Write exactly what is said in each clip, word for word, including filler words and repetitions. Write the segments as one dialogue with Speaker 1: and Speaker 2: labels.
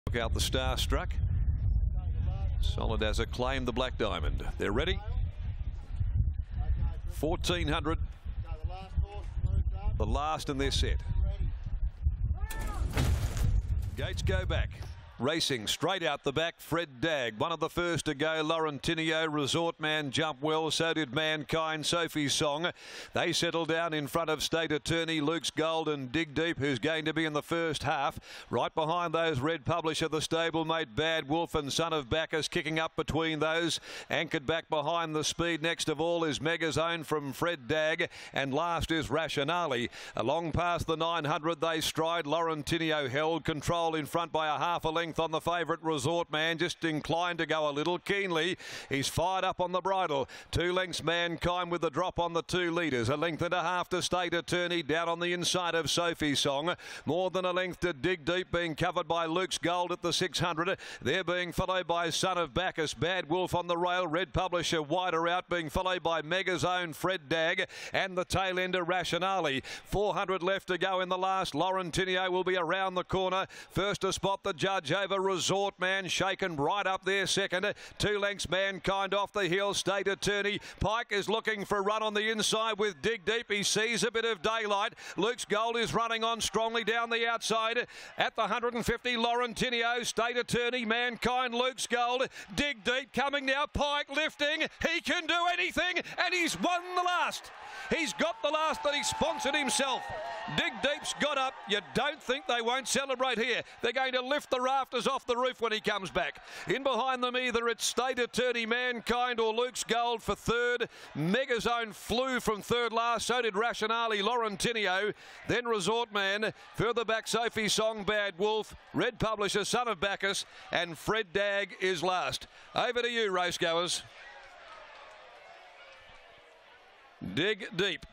Speaker 1: Look out the Starstruck. Solid as a claim, the Black Diamond. They're ready. fourteen hundred. The last in their set. Gates go back. Racing straight out the back, Fred Dagg. One of the first to go, Laurentinio. Resort Man jumped well, so did Mankind, Sophie's Song. They settle down in front of State Attorney, Luke's Gold and Dig Deep, who's going to be in the first half. Right behind those, Red Publisher, the stablemate Bad Wolf and Son of Bacchus kicking up between those. Anchored back behind the speed next of all is Mega's Own from Fred Dagg. And last is Rationale. Along past the nine hundred they stride. Laurentinio held control in front by a half a length on the favourite Resort Man, just inclined to go a little keenly. He's fired up on the bridle. Two lengths Mankind with the drop on the two leaders. A length and a half to State Attorney down on the inside of Sophie's Song. More than a length to Dig Deep, being covered by Luke's Gold at the six hundred. They're being followed by Son of Bacchus. Bad Wolf on the rail. Red Publisher wider out, being followed by Mega's Own Fred Dagg and the tail ender Rationale. four hundred left to go in the last. Laurentinio will be around the corner. First to spot the judge over Resort Man, shaken right up there second. Two lengths Mankind off the hill. State Attorney. Pike is looking for a run on the inside with Dig Deep. He sees a bit of daylight. Luke's Gold is running on strongly down the outside. At the one hundred fifty, Laurentinio, State Attorney, Mankind, Luke's Gold. Dig Deep coming now. Pike lifting. He can do anything, and he's won the last. He's got the last that he sponsored himself. Dig Deep's got up. You don't think they won't celebrate here. They're going to lift the rafters off the roof when he comes back. In behind them, either it's State Attorney, Mankind or Luke's Gold for third. Mega's Own flew from third last. So did Rationale, Laurentinio. Then Resort Man. Further back, Sophie's Song, Bad Wolf. Red Publisher, Son of Bacchus. And Fred Dagg is last. Over to you, racegoers. Dig Deep.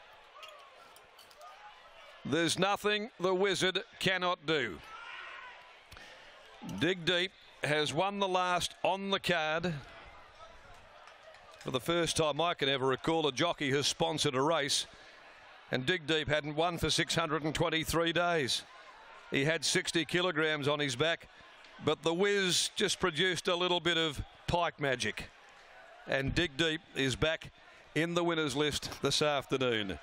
Speaker 1: There's nothing the Wizard cannot do. Dig Deep has won the last on the card. For the first time I can ever recall, a jockey has sponsored a race, and Dig Deep hadn't won for six hundred twenty-three days. He had sixty kilograms on his back, but the Wiz just produced a little bit of Pike magic, and Dig Deep is back in the winners list this afternoon.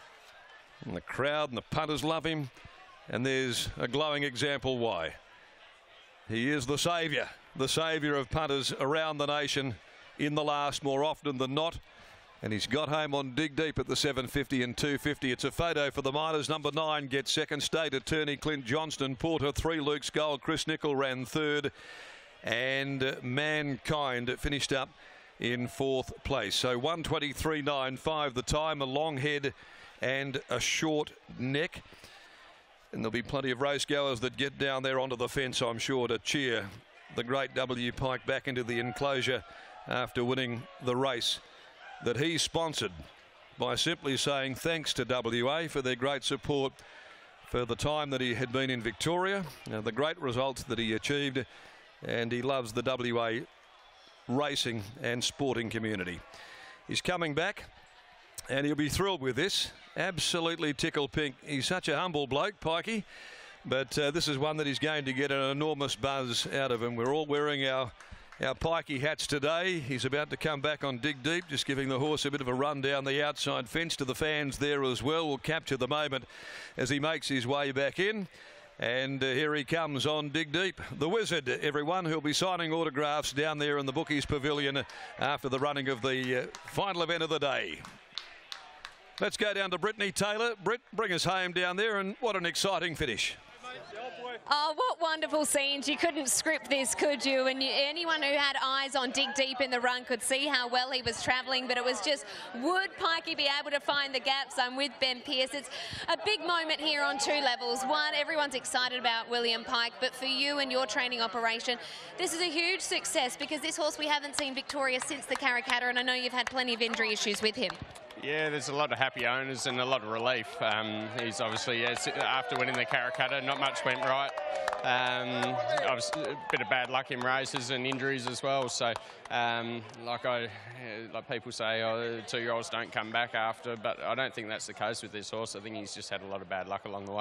Speaker 1: And the crowd and the punters love him, and there's a glowing example why. He is the saviour, the saviour of punters around the nation in the last more often than not. And he's got home on Dig Deep at the seven fifty and two fifty. It's a photo for the minors. Number nine gets second. State Attorney Clint Johnston. Porter three. Luke's Gold. Chris Nicol ran third. And Mankind finished up in fourth place. So one twenty-three ninety-five the time. A long head and a short neck. And there'll be plenty of race goers that get down there onto the fence, I'm sure, to cheer the great W Pike back into the enclosure after winning the race that he sponsored, by simply saying thanks to W A for their great support for the time that he had been in Victoria, uh, the great results that he achieved, and he loves the W A racing and sporting community. He's coming back, and he'll be thrilled with this. Absolutely tickle pink. He's such a humble bloke, Pikey, but uh, this is one that he's going to get an enormous buzz out of him. We're all wearing our our Pikey hats today. He's about to come back on Dig Deep, just giving the horse a bit of a run down the outside fence to the fans there as well. We'll capture the moment as he makes his way back in. And uh, here he comes on Dig Deep. The Wizard, everyone, who'll be signing autographs down there in the Bookies Pavilion after the running of the uh, final event of the day. Let's go down to Brittany Taylor. Britt, bring us home down there, and what an exciting finish.
Speaker 2: Oh, what wonderful scenes. You couldn't script this, could you? And you, anyone who had eyes on Dig Deep in the run could see how well he was travelling, but it was just, would Pikey be able to find the gaps? I'm with Ben Pearce. It's a big moment here on two levels. One, everyone's excited about William Pike, but for you and your training operation, this is a huge success, because this horse we haven't seen victorious since the Karrakatta, and I know you've had plenty of injury issues with him.
Speaker 3: Yeah, there's a lot of happy owners and a lot of relief. Um, he's obviously, yeah, after winning the Karrakatta, not much went right. Um, obviously, a bit of bad luck in races and injuries as well. So, um, like I, like people say, oh, two-year-olds don't come back after, but I don't think that's the case with this horse. I think he's just had a lot of bad luck along the way.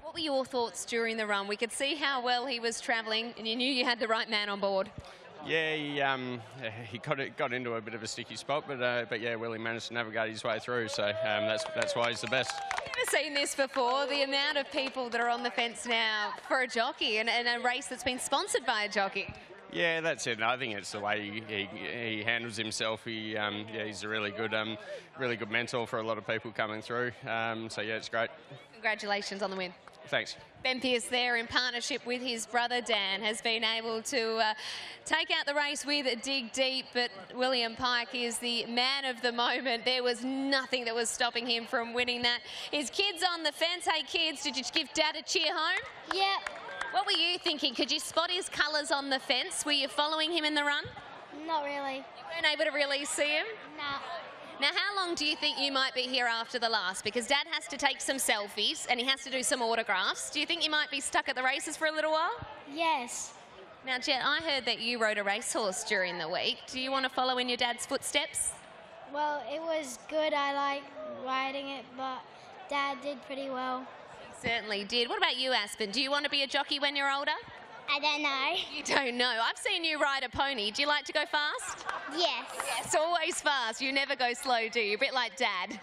Speaker 2: What were your thoughts during the run? We could see how well he was travelling, and you knew you had the right man on board.
Speaker 3: Yeah, he, um, he got it, got into a bit of a sticky spot, but uh, but yeah, Willie managed to navigate his way through. So um, that's that's why he's the best.
Speaker 2: Never seen this before. The amount of people that are on the fence now for a jockey and, and a race that's been sponsored by a jockey.
Speaker 3: Yeah, that's it. I think it's the way he, he, he handles himself. He um, yeah, he's a really good um, really good mentor for a lot of people coming through. Um, so yeah, it's great.
Speaker 2: Congratulations on the win.
Speaker 3: Thanks.
Speaker 2: Ben Pearce there, in partnership with his brother Dan, has been able to uh, take out the race with Dig Deep, but William Pike is the man of the moment. There was nothing that was stopping him from winning that. His kids on the fence. Hey kids, did you give Dad a cheer home?
Speaker 4: Yep.
Speaker 2: What were you thinking? Could you spot his colours on the fence? Were you following him in the run?
Speaker 4: Not really.
Speaker 2: You weren't able to really see him?
Speaker 4: Nah.
Speaker 2: Now, how long do you think you might be here after the last? Because Dad has to take some selfies and he has to do some autographs. Do you think you might be stuck at the races for a little while?
Speaker 4: Yes.
Speaker 2: Now, Jet, I heard that you rode a racehorse during the week. Do you want to follow in your dad's footsteps?
Speaker 4: Well, it was good. I like riding it, but Dad did pretty well.
Speaker 2: He certainly did. What about you, Aspen? Do you want to be a jockey when you're older?
Speaker 4: I don't know.
Speaker 2: You don't know. I've seen you ride a pony. Do you like to go fast?
Speaker 4: Yes.
Speaker 2: Yes, always fast. You never go slow, do you? A bit like Dad.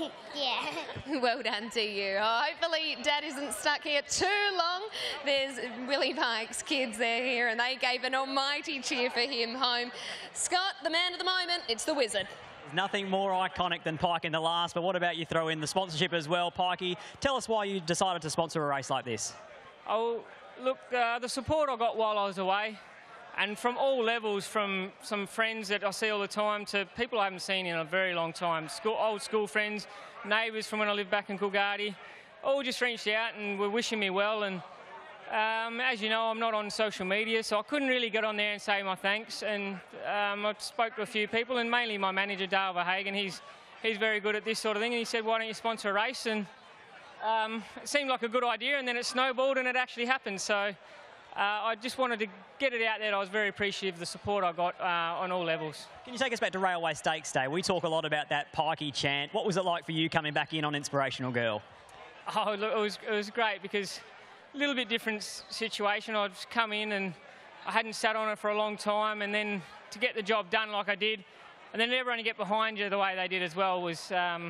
Speaker 4: Yeah.
Speaker 2: Well done to you. Oh, hopefully Dad isn't stuck here too long. There's Willie Pike's kids, they're here, and they gave an almighty cheer for him home. Scott, the man of the moment, it's the Wizard.
Speaker 5: There's nothing more iconic than Pike in the last, but what about you throw in the sponsorship as well, Pikey? Tell us why you decided to sponsor a race like this.
Speaker 6: Oh, look, uh, the support I got while I was away, and from all levels, from some friends that I see all the time to people I haven't seen in a very long time, school, old school friends, neighbours from when I lived back in Coolgardie, all just reached out and were wishing me well. And um, as you know, I'm not on social media, so I couldn't really get on there and say my thanks. And um, I spoke to a few people, and mainly my manager, Dale Verhagen. He's, he's very good at this sort of thing, and he said, why don't you sponsor a race? And Um, it seemed like a good idea, and then it snowballed and it actually happened. So uh, I just wanted to get it out there. I was very appreciative of the support I got uh, on all levels.
Speaker 5: Can you take us back to Railway Stakes Day? We talk a lot about that Pikey chant. What was it like for you coming back in on Inspirational Girl?
Speaker 6: Oh, look, it was, it was great because a little bit different situation. I'd come in and I hadn't sat on it for a long time, and then to get the job done like I did, and then everyone to get behind you the way they did as well was, um,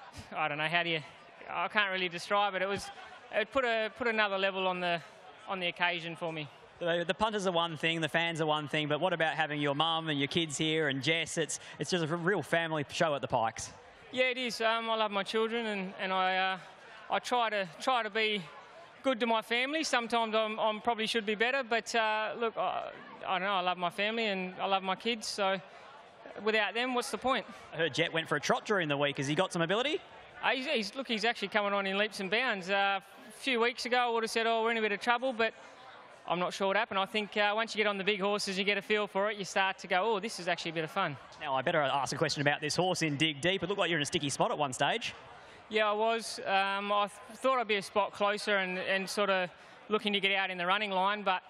Speaker 6: I don't know, how do you... I can't really describe it. It was, it put a put another level on the on the occasion for me.
Speaker 5: The, the punters are one thing, the fans are one thing, but what about having your mum and your kids here and Jess? It's it's just a real family show at the Pikes.
Speaker 6: Yeah, it is. Um, I love my children, and and I uh, I try to try to be good to my family. Sometimes I'm, I'm probably should be better, but uh, look, I, I don't know. I love my family and I love my kids. So without them, what's the point?
Speaker 5: I heard Jet went for a trot during the week. Has he got some ability?
Speaker 6: Uh, he's, he's, look, he's actually coming on in leaps and bounds. Uh, a few weeks ago, I would have said, oh, we're in a bit of trouble, but I'm not sure what happened. I think uh, once you get on the big horses, you get a feel for it, you start to go, oh, this is actually a bit of fun.
Speaker 5: Now, I better ask a question about this horse in Dig Deep. It looked like you're in a sticky spot at one stage.
Speaker 6: Yeah, I was. Um, I th thought I'd be a spot closer and, and sort of looking to get out in the running line, but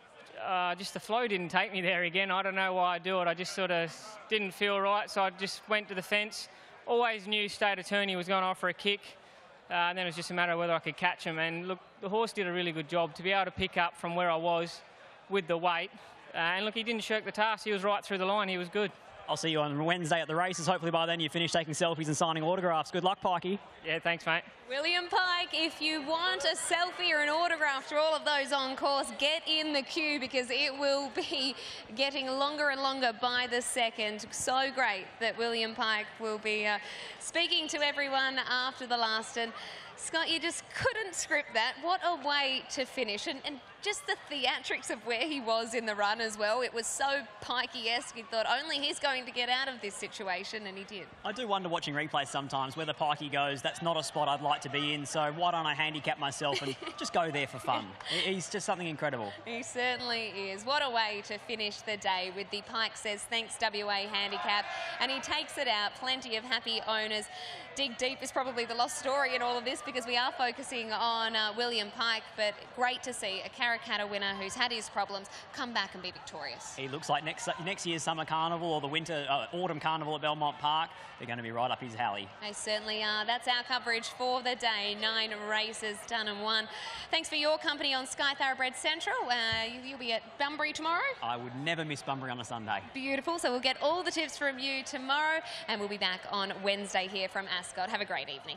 Speaker 6: uh, just the flow didn't take me there again. I don't know why I do it. I just sort of didn't feel right, so I just went to the fence. Always knew State Attorney was going to offer a kick, uh, and then it was just a matter of whether I could catch him. And look, the horse did a really good job to be able to pick up from where I was with the weight. Uh, and look, he didn't shirk the task. He was right through the line. He was good.
Speaker 5: I'll see you on Wednesday at the races. Hopefully by then you've finished taking selfies and signing autographs. Good luck, Pikey.
Speaker 6: Yeah, thanks, mate.
Speaker 2: William Pike, if you want a selfie or an autograph to all of those on course, get in the queue because it will be getting longer and longer by the second. So great that William Pike will be uh, speaking to everyone after the last. And Scott, you just couldn't script that. What a way to finish. And, and just the theatrics of where he was in the run as well. It was so Pikey-esque. He thought only he's going to get out of this situation, and he did.
Speaker 5: I do wonder watching replays sometimes whether Pikey goes, that's not a spot I'd like to be in, so why don't I handicap myself and just go there for fun. He's just something incredible.
Speaker 2: He certainly is. What a way to finish the day with the Pike Says Thanks W A handicap, and he takes it out. Plenty of happy owners. Dig Deep is probably the lost story in all of this because we are focusing on uh, William Pike, but great to see a character Karrakatta winner who's had his problems come back and be victorious.
Speaker 5: He looks like next next year's summer carnival or the winter uh, autumn carnival at Belmont Park. They're going to be right up his alley.
Speaker 2: They certainly are. That's our coverage for the day. Nine races done and won. Thanks for your company on Sky Thoroughbred Central. Uh, you, you'll be at Bunbury tomorrow.
Speaker 5: I would never miss Bunbury on a Sunday.
Speaker 2: Beautiful. So we'll get all the tips from you tomorrow, and we'll be back on Wednesday here from Ascot. Have a great evening.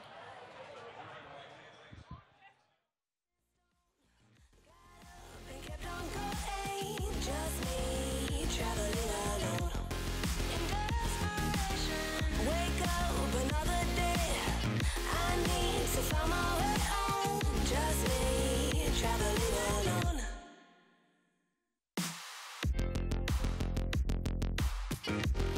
Speaker 7: Traveling alone.